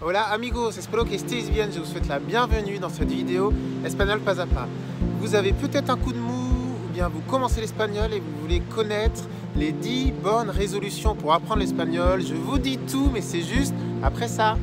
Hola amigos, espero que estéis bien, je vous souhaite la bienvenue dans cette vidéo Espagnol pas à pas. Vous avez peut-être un coup de mou ou bien vous commencez l'espagnol et vous voulez connaître les 10 bonnes résolutions pour apprendre l'espagnol. Je vous dis tout, mais c'est juste après ça.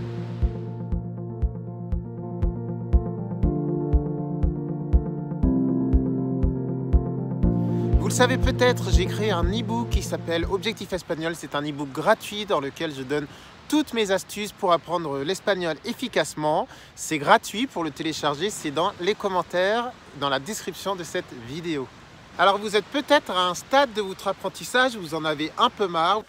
Vous le savez peut-être, j'ai créé un e-book qui s'appelle Objectif Espagnol. C'est un e-book gratuit dans lequel je donne toutes mes astuces pour apprendre l'espagnol efficacement. C'est gratuit pour le télécharger, c'est dans les commentaires, dans la description de cette vidéo. Alors vous êtes peut-être à un stade de votre apprentissage où vous en avez un peu marre.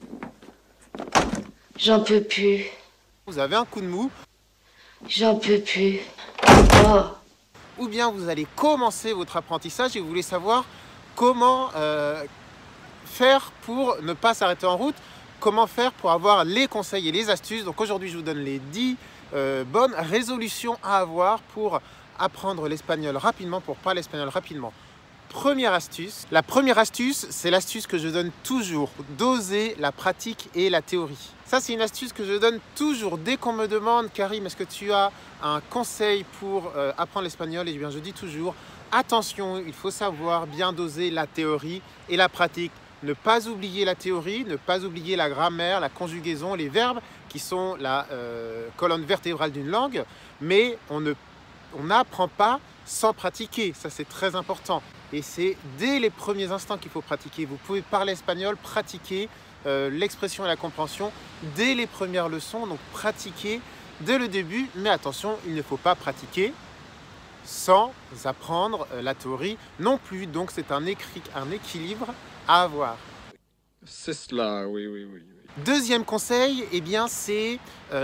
J'en peux plus. Vous avez un coup de mou. J'en peux plus. Oh. Ou bien vous allez commencer votre apprentissage et vous voulez savoir comment faire pour ne pas s'arrêter en route. Comment faire pour avoir les conseils et les astuces. Donc aujourd'hui, je vous donne les 10 bonnes résolutions à avoir pour apprendre l'espagnol rapidement, pour parler espagnol rapidement. Première astuce. La première astuce, c'est l'astuce que je donne toujours. Doser la pratique et la théorie. Ça, c'est une astuce que je donne toujours. Dès qu'on me demande, Karim, est-ce que tu as un conseil pour apprendre l'espagnol? Et bien, je dis toujours, attention, il faut savoir bien doser la théorie et la pratique. Ne pas oublier la théorie, ne pas oublier la grammaire, la conjugaison, les verbes qui sont la colonne vertébrale d'une langue, mais on n'apprend pas sans pratiquer, ça c'est très important. Et c'est dès les premiers instants qu'il faut pratiquer. Vous pouvez parler espagnol, pratiquer l'expression et la compréhension dès les premières leçons, donc pratiquer dès le début, mais attention, il ne faut pas pratiquer sans apprendre la théorie non plus, donc c'est un équilibre à avoir. C'est cela, oui. Deuxième conseil, eh bien, c'est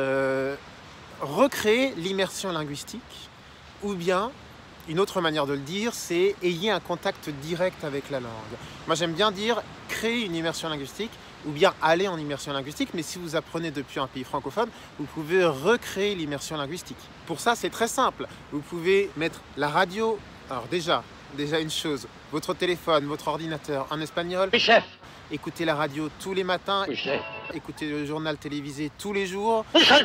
recréer l'immersion linguistique, ou bien, une autre manière de le dire, c'est ayez un contact direct avec la langue. Moi, j'aime bien dire créer une immersion linguistique, ou bien aller en immersion linguistique, mais si vous apprenez depuis un pays francophone, vous pouvez recréer l'immersion linguistique. Pour ça, c'est très simple. Vous pouvez mettre la radio, alors déjà une chose, votre téléphone, votre ordinateur en espagnol. Oui, chef. Écoutez la radio tous les matins. Oui, chef. Écoutez le journal télévisé tous les jours. Oui, chef.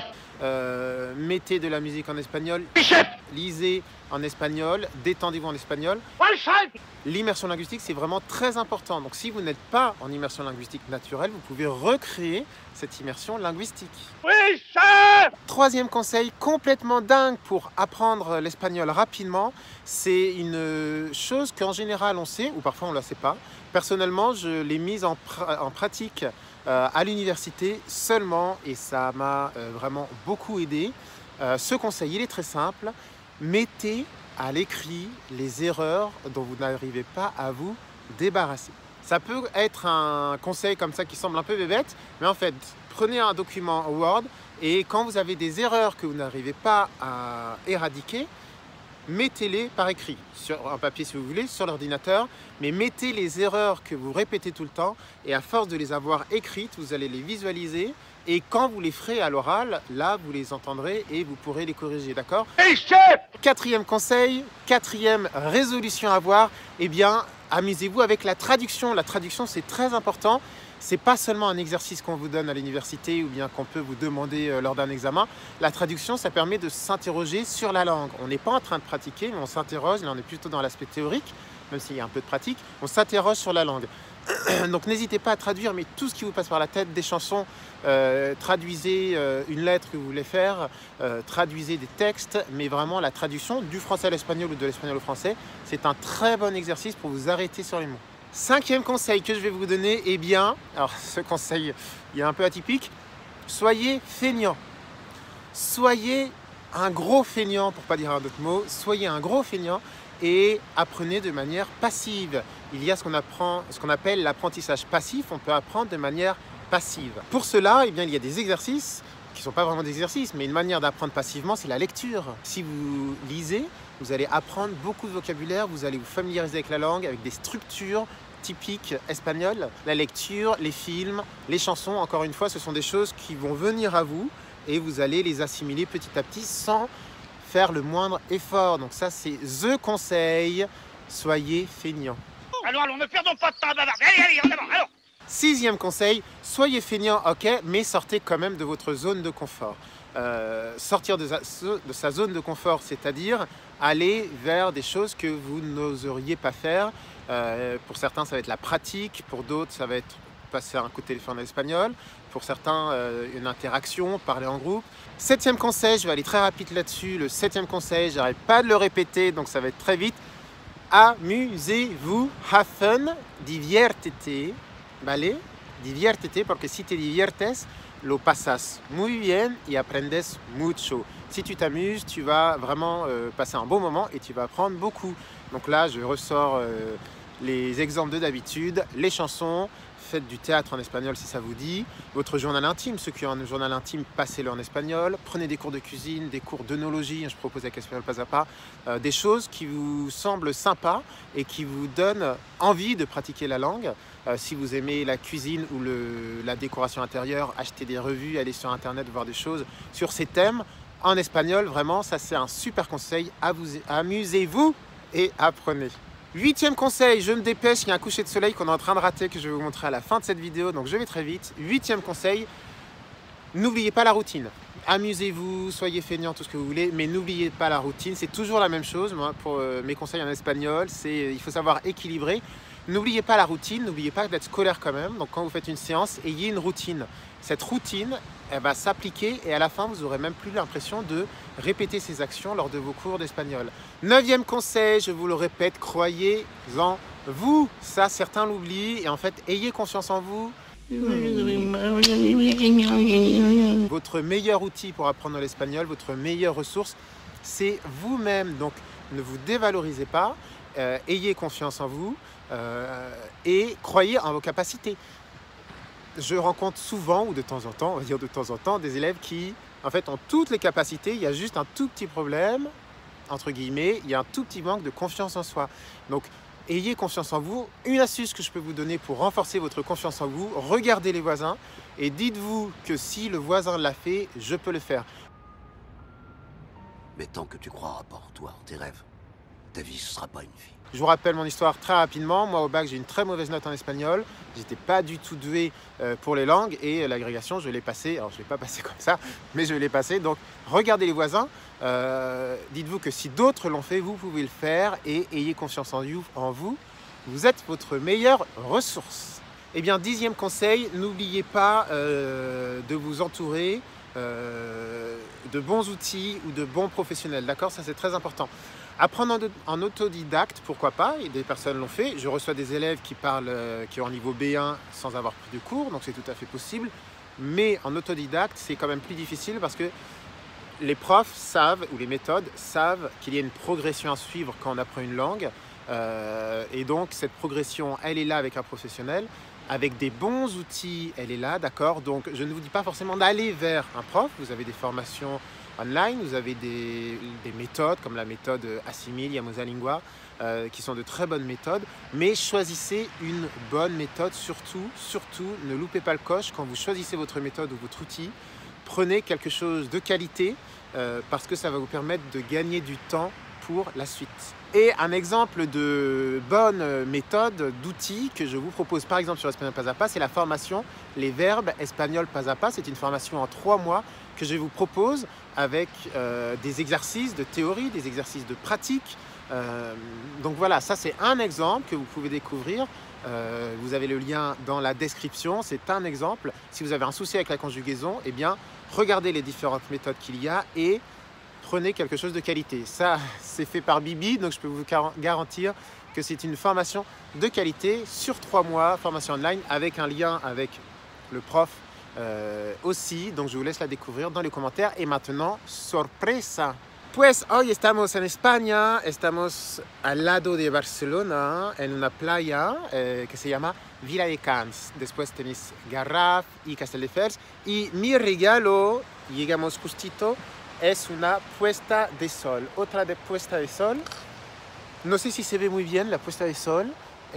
Mettez de la musique en espagnol. Oui, chef. Lisez en espagnol. Détendez-vous en espagnol. Oui, chef. L'immersion linguistique, c'est vraiment très important. Donc si vous n'êtes pas en immersion linguistique naturelle, vous pouvez recréer cette immersion linguistique. Oui, chef. Troisième conseil complètement dingue pour apprendre l'espagnol rapidement, c'est une chose qu'en général on sait, ou parfois on ne la sait pas. Personnellement, je l'ai mise en pratique à l'université seulement et ça m'a vraiment beaucoup aidé. Ce conseil, il est très simple. Mettez à l'écrit les erreurs dont vous n'arrivez pas à vous débarrasser. Ça peut être un conseil comme ça qui semble un peu bébête, mais en fait, prenez un document Word et quand vous avez des erreurs que vous n'arrivez pas à éradiquer, mettez-les par écrit, sur un papier si vous voulez, sur l'ordinateur, mais mettez les erreurs que vous répétez tout le temps et à force de les avoir écrites, vous allez les visualiser et quand vous les ferez à l'oral, là, vous les entendrez et vous pourrez les corriger, d'accord? Oui, chef. Quatrième conseil, quatrième résolution à avoir, eh bien, amusez-vous avec la traduction. La traduction, c'est très important. C'est pas seulement un exercice qu'on vous donne à l'université ou bien qu'on peut vous demander lors d'un examen. La traduction, ça permet de s'interroger sur la langue. On n'est pas en train de pratiquer, mais on s'interroge. Là, on est plutôt dans l'aspect théorique, même s'il y a un peu de pratique. On s'interroge sur la langue. Donc n'hésitez pas à traduire, mais tout ce qui vous passe par la tête, des chansons, traduisez une lettre que vous voulez faire, traduisez des textes, mais vraiment la traduction du français à l'espagnol ou de l'espagnol au français, c'est un très bon exercice pour vous arrêter sur les mots. Cinquième conseil que je vais vous donner, eh bien, alors ce conseil, il est un peu atypique, soyez feignant. Soyez un gros feignant, pour ne pas dire un autre mot, soyez un gros feignant et apprenez de manière passive. Il y a ce qu'on appelle l'apprentissage passif, on peut apprendre de manière passive. Pour cela, eh bien, il y a des exercices qui ne sont pas vraiment des exercices, mais une manière d'apprendre passivement, c'est la lecture. Si vous lisez, vous allez apprendre beaucoup de vocabulaire, vous allez vous familiariser avec la langue, avec des structures typiques espagnoles. La lecture, les films, les chansons, encore une fois, ce sont des choses qui vont venir à vous et vous allez les assimiler petit à petit sans faire le moindre effort. Donc ça, c'est the conseil, soyez feignant. Allons, ne perdons pas de temps à bavarder. Allez, en avant, alors. Sixième conseil, soyez feignant, ok, mais sortez quand même de votre zone de confort. sortir de sa zone de confort, c'est-à-dire aller vers des choses que vous n'oseriez pas faire. Pour certains, ça va être la pratique, pour d'autres, ça va être passer un coup de téléphone en espagnol, pour certains, une interaction, parler en groupe. 7e conseil, je vais aller très rapide là-dessus. Le 7e conseil, j'arrête pas de le répéter, donc ça va être très vite. Amusez-vous, have fun, diviértete, ¿vale? Diviértete, porque si te diviertes, lo pasas muy bien y aprendes mucho. Si tu t'amuses, tu vas vraiment passer un bon moment et tu vas apprendre beaucoup. Donc là, je ressors les exemples de d'habitude, les chansons, faites du théâtre en espagnol si ça vous dit, votre journal intime, ceux qui ont un journal intime, passez-le en espagnol, prenez des cours de cuisine, des cours d'œnologie, je propose avec Espagnol Pas à Pas, des choses qui vous semblent sympas et qui vous donnent envie de pratiquer la langue. Si vous aimez la cuisine ou la décoration intérieure, achetez des revues, allez sur internet voir des choses sur ces thèmes. En espagnol, vraiment, ça c'est un super conseil. Amusez-vous et apprenez. 8e conseil, je me dépêche, il y a un coucher de soleil qu'on est en train de rater que je vais vous montrer à la fin de cette vidéo, donc je vais très vite. 8e conseil, n'oubliez pas la routine. Amusez-vous, soyez feignants, tout ce que vous voulez, mais n'oubliez pas la routine. C'est toujours la même chose, moi, pour mes conseils en espagnol, il faut savoir équilibrer. N'oubliez pas la routine, n'oubliez pas d'être scolaire quand même. Donc quand vous faites une séance, ayez une routine. Cette routine, elle va s'appliquer et à la fin, vous n'aurez même plus l'impression de répéter ces actions lors de vos cours d'espagnol. 9e conseil, je vous le répète, croyez en vous. Ça, certains l'oublient et en fait, ayez confiance en vous. Votre meilleur outil pour apprendre l'espagnol, votre meilleure ressource, c'est vous-même. Donc, ne vous dévalorisez pas, ayez confiance en vous et croyez en vos capacités. Je rencontre souvent, ou de temps en temps, on va dire de temps en temps, des élèves qui, en fait, ont toutes les capacités, il y a juste un tout petit problème, entre guillemets, il y a un tout petit manque de confiance en soi. Donc, ayez confiance en vous. Une astuce que je peux vous donner pour renforcer votre confiance en vous, regardez les voisins et dites-vous que si le voisin l'a fait, je peux le faire. Mais tant que tu croiras pas en toi, en tes rêves, ta vie, ce sera pas une vie. Je vous rappelle mon histoire très rapidement. Moi, au bac, j'ai une très mauvaise note en espagnol. J'étais pas du tout doué pour les langues et l'agrégation, je l'ai passée. Alors, je ne l'ai pas passée comme ça, mais je l'ai passée. Donc, regardez les voisins. Dites-vous que si d'autres l'ont fait, vous pouvez le faire et ayez confiance en vous. Vous êtes votre meilleure ressource. Eh bien, 10e conseil, n'oubliez pas de vous entourer de bons outils ou de bons professionnels. D'accord? Ça, c'est très important. Apprendre en autodidacte, pourquoi pas, et des personnes l'ont fait. Je reçois des élèves qui ont un niveau B1 sans avoir pris de cours, donc c'est tout à fait possible. Mais en autodidacte, c'est quand même plus difficile parce que les profs savent, ou les méthodes savent qu'il y a une progression à suivre quand on apprend une langue. Et donc, cette progression, elle est là avec un professionnel. Avec des bons outils, elle est là, d'accord? Donc, je ne vous dis pas forcément d'aller vers un prof. Vous avez des formations online, vous avez des méthodes comme la méthode Assimil, Yamosa Lingua, qui sont de très bonnes méthodes, mais choisissez une bonne méthode, surtout, ne loupez pas le coche quand vous choisissez votre méthode ou votre outil, prenez quelque chose de qualité parce que ça va vous permettre de gagner du temps pour la suite. Et un exemple de bonne méthode, d'outils que je vous propose par exemple sur Espagnol Pas à Pas, c'est la formation Les Verbes Espagnol Pas à Pas. C'est une formation en 3 mois que je vous propose avec des exercices de théorie, des exercices de pratique. Donc voilà, ça c'est un exemple que vous pouvez découvrir. Vous avez le lien dans la description, c'est un exemple. Si vous avez un souci avec la conjugaison, eh bien, regardez les différentes méthodes qu'il y a et prenez quelque chose de qualité. Ça, c'est fait par Bibi, donc je peux vous garantir que c'est une formation de qualité sur 3 mois, formation online, avec un lien avec le prof aussi. Donc je vous laisse la découvrir dans les commentaires. Et maintenant, sorpresa. Pues hoy estamos en España, estamos al lado de Barcelona, en una playa que se llama Viladecans. Después tenéis Garraf y Castelldefels. Y mi regalo, llegamos justito, es una puesta de sol. Otra de puesta de sol. No sé si se ve muy bien la puesta de sol.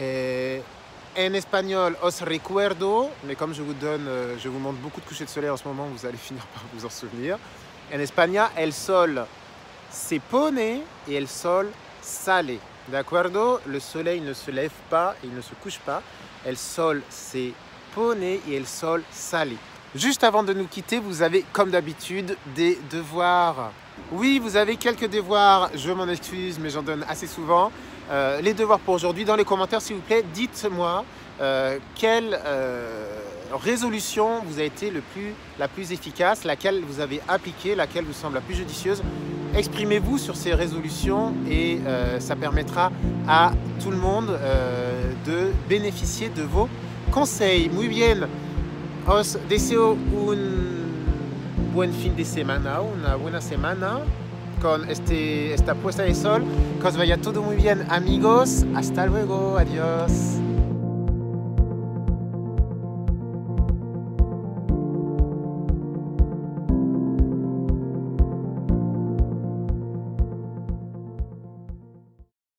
En espagnol, os recuerdo, mais comme je vous montre beaucoup de couchers de soleil en ce moment, vous allez finir par vous en souvenir. En espagnol, el sol se pone et el sol sale. D'accord? Le soleil ne se lève pas, il ne se couche pas. El sol se pone et el sol sale. Juste avant de nous quitter, vous avez comme d'habitude des devoirs. Oui, vous avez quelques devoirs, je m'en excuse, mais j'en donne assez souvent. Les devoirs pour aujourd'hui, dans les commentaires s'il vous plaît, dites-moi quelle résolution vous a été la plus efficace, laquelle vous avez appliquée, laquelle vous semble la plus judicieuse. Exprimez-vous sur ces résolutions et ça permettra à tout le monde de bénéficier de vos conseils. Muy bien, os deseo un buen fin de semana, una buena semana con esta puesta de sol. Que os vaya todo muy bien, amigos. Hasta luego, adiós.